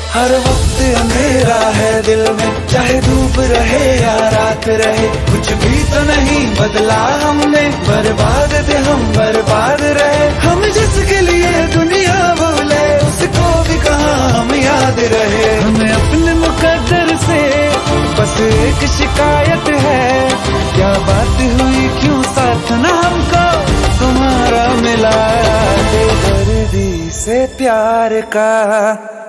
हर वक्त अंधेरा है दिल में, चाहे धूप रहे या रात रहे, कुछ भी तो नहीं बदला हमने, बर्बाद थे हम बर्बाद रहे। हम जिसके लिए दुनिया भूले, उसको भी कहाँ हम याद रहे। हमें अपने मुकद्दर से बस एक शिकायत है, क्या बात हुई क्यों साथ न हमको तुम्हारा मिला, बेदर्दी से प्यार का।